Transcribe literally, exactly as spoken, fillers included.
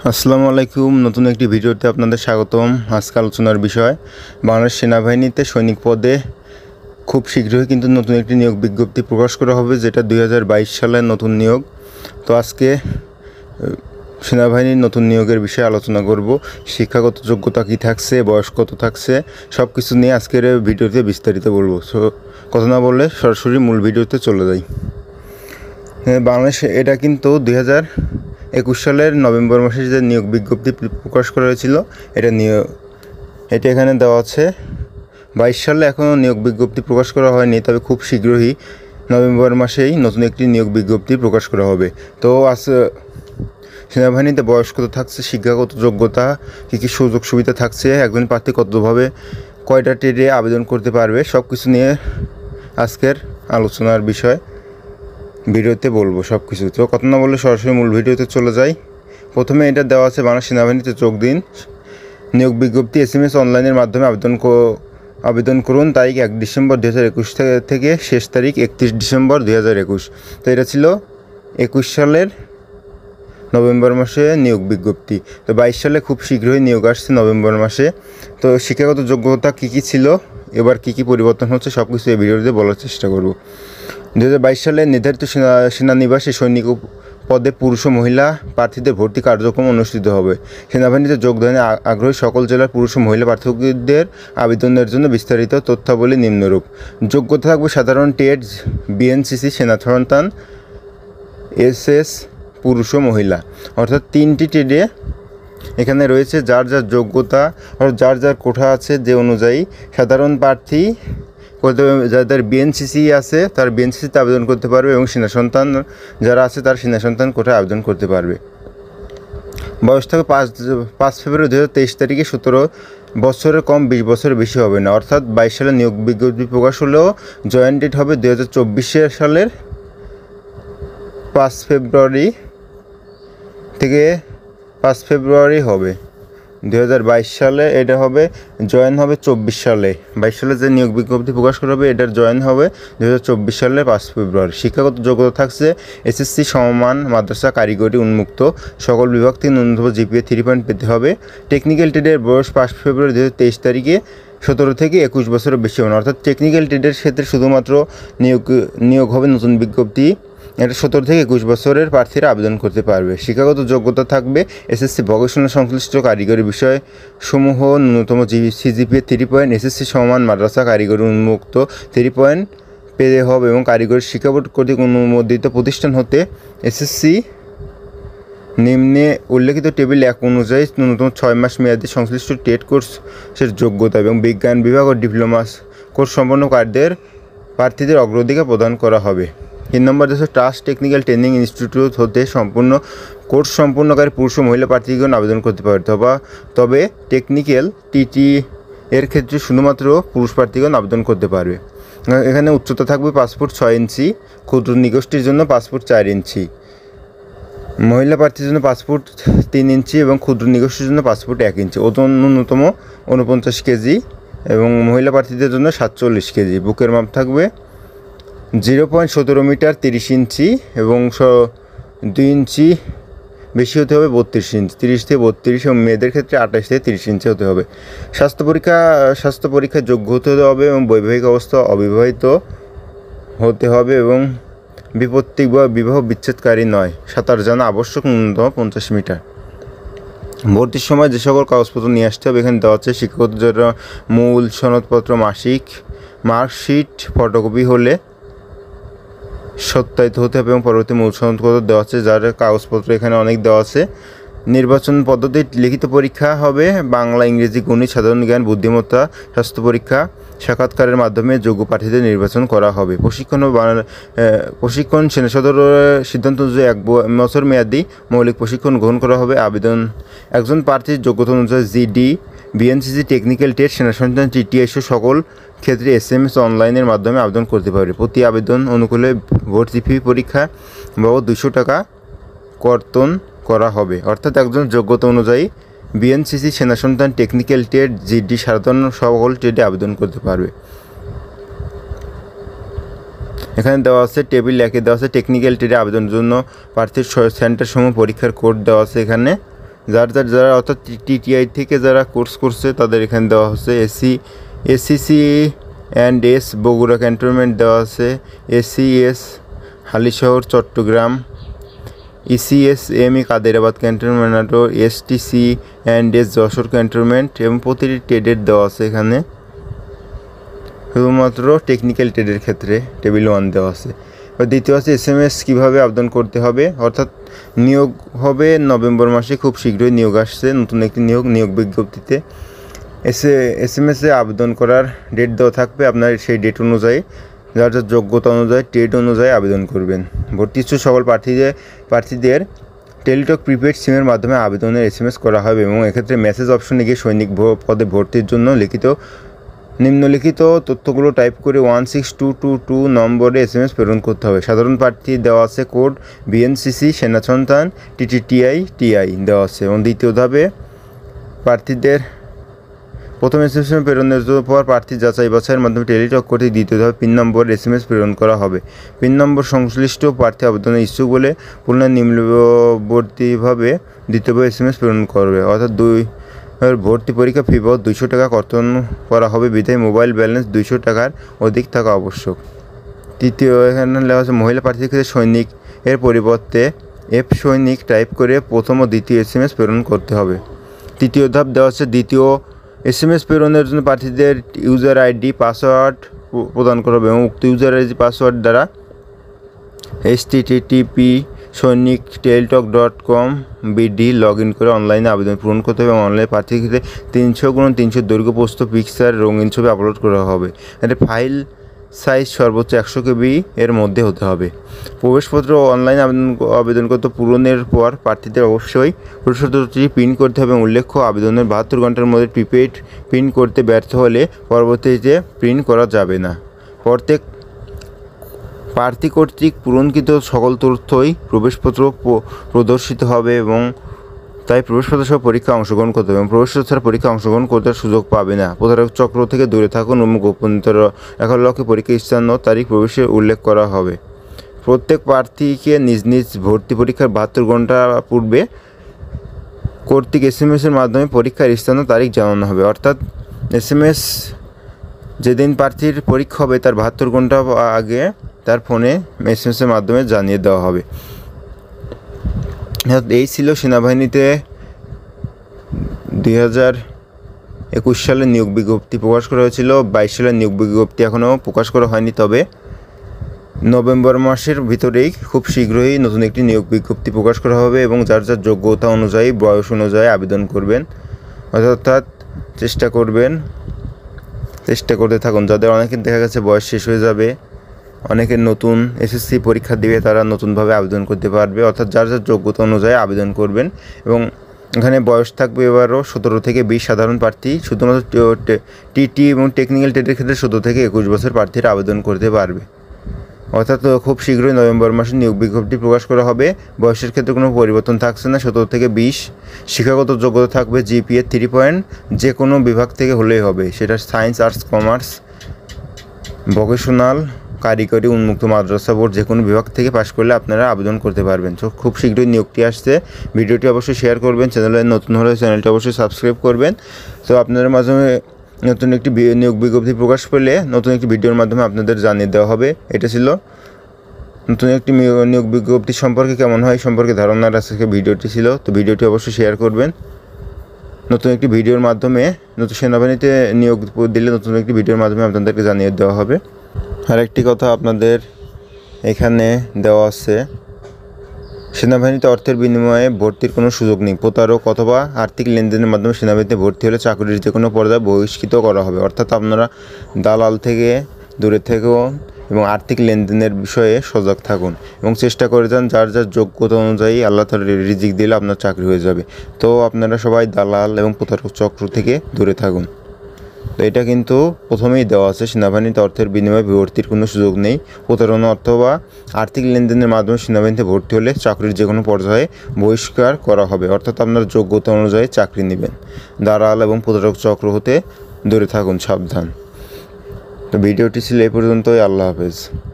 আসসালামু আলাইকুম। নতুন একটি ভিডিওতে আপনাদের স্বাগতম। আজকে আলোচনার বিষয় বাংলাদেশ সেনাবাহিনীতে সৈনিক পদে খুব শীঘ্রই কিন্তু নতুন একটি নিয়োগ বিজ্ঞপ্তি প্রকাশ করা হবে, যেটা দুই হাজার বাইশ সালের নতুন নিয়োগ। তো আজকে সেনাবাহিনীর নতুন নিয়োগের বিষয়ে আলোচনা করব। শিক্ষাগত যোগ্যতা কী থাকছে, বয়স কত থাকছে, সব কিছু নিয়ে আজকের ভিডিওতে বিস্তারিত বলবো। সো কথা না বললে সরাসরি মূল ভিডিওতে চলে যাই। বাংলাদেশ এটা কিন্তু দুই হাজার একুশ সালের নভেম্বর মাসে যে নিয়োগ বিজ্ঞপ্তি প্রকাশ করা হয়েছিল, এটা নিয়োগ এটা এখানে দেওয়া আছে। বাইশ সালে এখনও নিয়োগ বিজ্ঞপ্তি প্রকাশ করা হয়নি, তবে খুব শীঘ্রই নভেম্বর মাসেই নতুন একটি নিয়োগ বিজ্ঞপ্তি প্রকাশ করা হবে। তো আজ সেনাবাহিনীতে বয়স কত থাকছে, শিক্ষাগত যোগ্যতা কী কী সুযোগ সুবিধা থাকছে, একজন প্রার্থী কতভাবে কয়টা ট্রেডে আবেদন করতে পারবে, সব কিছু নিয়ে আজকের আলোচনার বিষয় ভিডিওতে বলবো সব কিছু। তো কথা না বললে সরাসরি মূল ভিডিওতে চলে যাই। প্রথমে এটা দেওয়া আছে বাংলাদেশ সেনাবাহিনীতে যোগ দিন, নিয়োগ বিজ্ঞপ্তি এস এম এস অনলাইনের মাধ্যমে আবেদন আবেদন করুন। তারিখ এক ডিসেম্বর দুই হাজার একুশ থেকে শেষ তারিখ একত্রিশ ডিসেম্বর দুই হাজার একুশ। তো এটা ছিল একুশ সালের নভেম্বর মাসে নিয়োগ বিজ্ঞপ্তি। তো বাইশ সালে খুব শীঘ্রই নিয়োগ আসছে নভেম্বর মাসে। তো শিক্ষাগত যোগ্যতা কী কী ছিল, এবার কী কী পরিবর্তন হচ্ছে, সব কিছু এই ভিডিওতে বলার চেষ্টা করব। দু হাজার বাইশ সালে নির্ধারিত সেনা সেনানিবাসে সৈনিক পদে পুরুষ ও মহিলা প্রার্থীদের ভর্তি কার্যক্রম অনুষ্ঠিত হবে। সেনাবাহিনীতে যোগদানে আগ্রহী সকল জেলার পুরুষ ও মহিলা প্রার্থীদের আবেদনের জন্য বিস্তারিত তথ্যাবলী নিম্নরূপ। যোগ্যতা থাকবে সাধারণ টেট, বিএনসিসি, সেনা সন্তান, এসএস, পুরুষ ও মহিলা, অর্থাৎ তিনটি ট্রেডে এখানে রয়েছে। যার যার যোগ্যতা অর্থাৎ যার যার কোঠা আছে যে অনুযায়ী সাধারণ প্রার্থী যাদের বিএনসিসি আছে তার বিএনসিসিতে আবেদন করতে পারবে, এবং সেনা সন্তান যারা আছে তার সেনা সন্তান কোঠায় আবেদন করতে পারবে। বয়স থাকে পাঁচ পাঁচ ফেব্রুয়ারি দু হাজার তেইশ তারিখে সতেরো বছরের কম বিশ বছরের বেশি হবে না। অর্থাৎ বাইশ সালে নিয়োগ বিজ্ঞপ্তি প্রকাশ হলেও জয়েন ডেট হবে দু হাজার চব্বিশে সালের পাঁচ ফেব্রুয়ারি থেকে পাঁচ ফেব্রুয়ারি হবে দু হাজার বাইশ সালে। এটা হবে জয়েন হবে চব্বিশ সালে। বাইশ সালে যে নিয়োগ বিজ্ঞপ্তি প্রকাশ করা হবে এটার জয়েন হবে দু হাজার চব্বিশ সালে পাঁচ ফেব্রুয়ারি। শিক্ষাগত যোগ্যতা থাকছে এসএসসি সমমান, মাদ্রাসা, কারিগরি, উন্মুক্ত সকল বিভাগ থেকে ন্যূনতম জিপিএ থ্রি পয়েন্ট পেতে হবে। টেকনিক্যাল ট্রেডের বয়স পাঁচ ফেব্রুয়ারি দু হাজার তেইশ তারিখে সতেরো থেকে একুশ বছরের বেশি হবে না। অর্থাৎ টেকনিক্যাল ট্রেডের ক্ষেত্রে শুধুমাত্র নিয়োগ নিয়োগ হবে নতুন বিজ্ঞপ্তি, এটা সতেরো থেকে একুশ বছরের প্রার্থীরা আবেদন করতে পারবে। শিক্ষাগত যোগ্যতা থাকবে এসএসসি ভোকেশনাল সংশ্লিষ্ট কারিগরি বিষয় সমূহ ন্যূনতম সিজিপিএ থ্রি পয়েন্ট, এসএসসি সমান, মাদ্রাসা, কারিগরি, উন্মুক্ত থ্রি পয়েন্ট পেতে হবে, এবং কারিগরি শিক্ষা বোর্ড কর্তৃক অনুমোদিত প্রতিষ্ঠান হতে এসএসসি নিম্নে উল্লেখিত টেবিল এক অনুযায়ী ন্যূনতম ছয় মাস মেয়াদী সংশ্লিষ্ট টেট কোর্সের যোগ্যতা এবং বিজ্ঞান বিভাগ ও ডিপ্লোমা কোর্স সম্পন্নকারীদের প্রার্থীদের অগ্রাধিকার প্রদান করা হবে। তিন নম্বর দেশে ট্রাস্ট টেকনিক্যাল ট্রেনিং ইনস্টিটিউট হতে সম্পূর্ণ কোর্স সম্পূর্ণকারী পুরুষ ও মহিলা প্রার্থীগণ আবেদন করতে পারে। তবে টেকনিক্যাল টিটি এর ক্ষেত্রে শুধুমাত্র পুরুষ প্রার্থীগণ আবেদন করতে পারবে। এখানে উচ্চতা থাকবে পাঁচ ফুট ছয় ইঞ্চি, ক্ষুদ্র নিগোষ্ঠীর জন্য পাঁচ ফুট চার ইঞ্চি, মহিলা প্রার্থীর জন্য পাঁচ ফুট তিন ইঞ্চি এবং ক্ষুদ্র নিগোষ্ঠীর জন্য পাঁচ ফুট এক ইঞ্চি। ওজন ন্যূনতম উনপঞ্চাশ কেজি এবং মহিলা প্রার্থীদের জন্য সাতচল্লিশ কেজি। বুকের মাপ থাকবে জিরো পয়েন্ট সতেরো মিটার তিরিশ ইঞ্চি এবং দুই ইঞ্চি বেশি হতে হবে বত্রিশ ইঞ্চি, তিরিশ থেকে বত্রিশ, এবং মেয়েদের ক্ষেত্রে আঠাশ থেকে তিরিশ ইঞ্চি হতে হবে। স্বাস্থ্য পরীক্ষা স্বাস্থ্য পরীক্ষায় যোগ্য হতে হবে এবং বৈবাহিক অবস্থা অবিবাহিত হতে হবে এবং বিপত্তিক বা বিবাহ বিচ্ছেদকারী নয়। সাঁতার জানা আবশ্যক, ন্যূনতম পঞ্চাশ মিটার। ভর্তির সময় যে সকল কাগজপত্র নিয়ে আসতে হবে এখানে দেওয়া হচ্ছে। শিক্ষাগত মূল সনদপত্র, মাসিক মার্কশিট ফটোকপি হলে সত্যায়িত হতে হবে, এবং পরবর্তী মূল সনদপত্র দেওয়া আছে, যার কাগজপত্র এখানে অনেক দেওয়া আছে। নির্বাচন পদ্ধতি লিখিত পরীক্ষা হবে, বাংলা, ইংরেজি, গণিত, সাধারণ জ্ঞান, বুদ্ধিমত্তা, স্বাস্থ্য পরীক্ষা, সাক্ষাৎকারের মাধ্যমে যোগ্য প্রার্থীদের নির্বাচন করা হবে। প্রশিক্ষণ ও প্রশিক্ষণ সেনা সদর সিদ্ধান্ত অনুযায়ী এক বছর মেয়াদি মৌলিক প্রশিক্ষণ গ্রহণ করা হবে। আবেদন একজন প্রার্থীর যোগ্যতা অনুযায়ী জিডি, বিএনসিসি, টেকনিক্যাল টেট, সেনা সন্তান, টিটিএস সকল ক্ষেত্রে এস এম এস অনলাইনের মাধ্যমে আবেদন করতে পারবে। প্রতি আবেদন অনুকূলে ভর্তি ফি পরীক্ষা বাবদ দুশো টাকা কর্তন করা হবে। অর্থাৎ একজন যোগ্যতা অনুযায়ী বিএনসিসি, সেনা সন্তান, টেকনিক্যাল টেট, জিডি সাধারণ সকল ট্রেডে আবেদন করতে পারবে। এখানে দেওয়া আছে টেবিল একে দেওয়া আছে টেকনিক্যাল ট্রেডে আবেদনের জন্য প্রার্থীর সেন্টার সমূহ পরীক্ষার কোড দেওয়া আছে। এখানে যার যার যারা অর্থাৎ টিটিআই থেকে যারা কোর্স করছে তাদের এখানে দেওয়া হচ্ছে। AC ACC and S Bogura cantonment দেওয়া আছে, ACS Halishahar Chattogram, ECS M E Kaderabad cantonment Natore, STC and S Jashore cantonment এবং প্রতিটি ট্রেডের দেওয়া আছে এখানে। শুধুমাত্র টেকনিক্যাল ট্রেডের ক্ষেত্রে টেবিল ওয়ান দেওয়া আছে। এবার দ্বিতীয় আছে এস এম এস কীভাবে আবেদন করতে হবে, অর্থাৎ নিয়োগ হবে নভেম্বর মাসে, খুব শীঘ্রই নিয়োগ আসছে, নতুন একটি নিয়োগ নিয়োগ বিজ্ঞপ্তিতে এসে এস এম এসে আবেদন করার ডেট দেওয়া থাকবে। আপনার সেই ডেট অনুযায়ী যার যার যোগ্যতা অনুযায়ী ট্রেড অনুযায়ী আবেদন করবেন। ভর্তি ইচ্ছুক সকল প্রার্থীদের প্রার্থীদের টেলিটক প্রিপেড সিমের মাধ্যমে আবেদনের এস এম এস করা হবে এবং এক্ষেত্রে মেসেজ অপশনে গিয়ে সৈনিক পদে ভর্তির জন্য লিখিত নিম্নলিখিত তথ্যগুলো টাইপ করে one six two two two নম্বরে এস এম এস প্রেরণ করতে হবে। সাধারণ প্রার্থী দেওয়া আছে কোড বিএনসিসি সেনা সন্তান টিটিটিআই টিআই দেওয়া আছে এবং দ্বিতীয় ধাপে প্রার্থীদের প্রথম এস এম এস প্রেরণের পর প্রার্থী যাচাই বাছাইয়ের মাধ্যমে টেলিটক করতে দ্বিতীয় ধাপে pin number S M S প্রেরণ করা হবে। পিন নম্বর সংশ্লিষ্ট প্রার্থী আবেদনের ইচ্ছুক বলে পুনরায় নিম্নবর্তীভাবে দ্বিতীয়বার এস এম এস প্রেরণ করবে, অর্থাৎ দুই ভর্তি পরীক্ষা ফি বাবদ দুইশো টাকা কর্তন করা হবে, বিধায় মোবাইল ব্যালেন্স দুইশো টাকার অধিক থাকা আবশ্যক। তৃতীয় এখানে লেখা আছে মহিলা প্রার্থীর ক্ষেত্রে সৈনিক এর পরিবর্তে এফ সৈনিক টাইপ করে প্রথম ও দ্বিতীয় এস এম এস প্রেরণ করতে হবে। তৃতীয় ধাপ দেওয়া হচ্ছে দ্বিতীয় এস এম এস প্রেরণের জন্য প্রার্থীদের ইউজার আইডি পাসওয়ার্ড প্রদান করা হবে এবং উক্ত ইউজার আইডি পাসওয়ার্ড দ্বারা H T T T P সৈনিক Teletalk dot com BD log in করে অনলাইনে আবেদন পূরণ করতে হবে এবং অনলাইনে প্রার্থীর ক্ষেত্রে তিনশো গুণ তিনশো দৈর্ঘ্য প্রস্থ পিকচার রঙিন ছবি আপলোড করা হবে। এতে ফাইল সাইজ সর্বোচ্চ একশো কেবি এর মধ্যে হতে হবে। প্রবেশপত্র অনলাইন আবেদন আবেদন করতে পূরণের পর প্রার্থীদের অবশ্যই প্রবেশপত্রটি প্রিন্ট করতে হবে। উল্লেখ্য আবেদনের বাহাত্তর ঘন্টার মধ্যে প্রিপেড প্রিন্ট করতে ব্যর্থ হলে পরবর্তীতে প্রিন্ট করা যাবে না। প্রত্যেক প্রার্থী কর্তৃক পূরণকৃত সকল তথ্যই প্রবেশপত্র প্রদর্শিত হবে এবং তাই প্রবেশপত্র সহ পরীক্ষা অংশগ্রহণ করতে হবে এবং প্রবেশপত্র ছাড়া পরীক্ষা অংশগ্রহণ করতে সুযোগ পাবে না। প্রতারক চক্র থেকে দূরে থাকুন এবং গোপনীয়তা রাখার লক্ষ্যে পরীক্ষা স্থান ও তারিখ প্রবেশের উল্লেখ করা হবে। প্রত্যেক প্রার্থীকে নিজ নিজ ভর্তি পরীক্ষার বাহাত্তর ঘন্টা পূর্বে কর্তৃক এস এম এসের মাধ্যমে পরীক্ষার স্থান ও তারিখ জানানো হবে, অর্থাৎ এস এম এস যেদিন প্রার্থীর পরীক্ষা হবে তার বাহাত্তর ঘন্টা আগে তার ফোনে এস এম এসের মাধ্যমে জানিয়ে দেওয়া হবে। এই ছিল সেনাবাহিনীতে দুই হাজার একুশ সালে নিয়োগ বিজ্ঞপ্তি প্রকাশ করা হয়েছিল। বাইশ সালের নিয়োগ বিজ্ঞপ্তি এখনও প্রকাশ করা হয়নি, তবে নভেম্বর মাসের ভিতরেই খুব শীঘ্রই নতুন একটি নিয়োগ বিজ্ঞপ্তি প্রকাশ করা হবে এবং যার যার যোগ্যতা অনুযায়ী বয়স অনুযায়ী আবেদন করবেন, অর্থাৎ চেষ্টা করবেন চেষ্টা করতে থাকুন। যাদের অনেকের দেখা গেছে বয়স শেষ হয়ে যাবে, অনেকের নতুন এসএসসি পরীক্ষা দিবে, তারা নতুনভাবে আবেদন করতে পারবে, অর্থাৎ যার যার যোগ্যতা অনুযায়ী আবেদন করবেন এবং এখানে বয়স থাকবে এবারও সতেরো থেকে বিশ সাধারণ প্রার্থী, শুধুমাত্র টিটি এবং টেকনিক্যাল ট্রেডের ক্ষেত্রে সতেরো থেকে একুশ বছর প্রার্থীরা আবেদন করতে পারবে। অর্থাৎ খুব শীঘ্রই নভেম্বর মাসে নিয়োগ বিজ্ঞপ্তি প্রকাশ করা হবে। বয়সের ক্ষেত্রে কোনো পরিবর্তন থাকছে না, সতেরো থেকে বিশ। শিক্ষাগত যোগ্যতা থাকবে জিপিএ থ্রি পয়েন্ট, যে কোনো বিভাগ থেকে হলেই হবে, সেটা সায়েন্স আর্টস কমার্স ভোকেশনাল কারিগরি উন্মুক্ত মাদ্রাসা বোর্ড যে কোনো বিভাগ থেকে পাশ করলে আপনারা আবেদন করতে পারবেন। তো খুব শীঘ্রই নিয়োগটি আসছে। ভিডিওটি অবশ্যই শেয়ার করবেন, চ্যানেলে নতুন হলে চ্যানেলটি অবশ্যই সাবস্ক্রাইব করবেন। তো আপনাদের মাধ্যমে নতুন একটি নিয়োগ বিজ্ঞপ্তি প্রকাশ পেলে নতুন একটি ভিডিওর মাধ্যমে আপনাদের জানিয়ে দেওয়া হবে। এটা ছিল নতুন একটি নিয়োগ বিজ্ঞপ্তি সম্পর্কে কেমন হয় সম্পর্কে ধারণার আজকে ভিডিওটি ছিল। তো ভিডিওটি অবশ্যই শেয়ার করবেন। নতুন একটি ভিডিওর মাধ্যমে নতুন সেনাবাহিনীতে নিয়োগ দিলে নতুন একটি ভিডিওর মাধ্যমে আপনাদেরকে জানিয়ে দেওয়া হবে। আর একটি কথা আপনাদের এখানে দেওয়া আছে, সেনাবাহিনীতে অর্থের বিনিময়ে ভর্তির কোনো সুযোগ নেই। প্রতারক অথবা আর্থিক লেনদেনের মাধ্যমে সেনাবাহিনীতে ভর্তি হলে চাকরির যে কোনো পর্যায়ে বহিষ্কৃত করা হবে, অর্থাৎ আপনারা দালাল থেকে দূরে থেকেও এবং আর্থিক লেনদেনের বিষয়ে সজাগ থাকুন এবং চেষ্টা করে যান যার যার যোগ্যতা অনুযায়ী আল্লাহ তাআলা রিজিক দিলে আপনার চাকরি হয়ে যাবে। তো আপনারা সবাই দালাল এবং প্রতারক চক্র থেকে দূরে থাকুন। তো এটা কিন্তু প্রথমেই দেওয়া আছে, সেনাবাহিনীতে অর্থের বিনিময়ে ভর্তির কোনো সুযোগ নেই। প্রতারণা অথবা আর্থিক লেনদেনের মাধ্যমে সেনাবাহিনীতে ভর্তি হলে চাকরির যে কোনো পর্যায়ে বহিষ্কার করা হবে, অর্থাৎ আপনার যোগ্যতা অনুযায়ী চাকরি নেবেন। দালাল এবং প্রতারক চক্র হতে দূরে থাকুন, সাবধান। তো ভিডিওটি ছিল এই পর্যন্তই। আল্লাহ হাফেজ।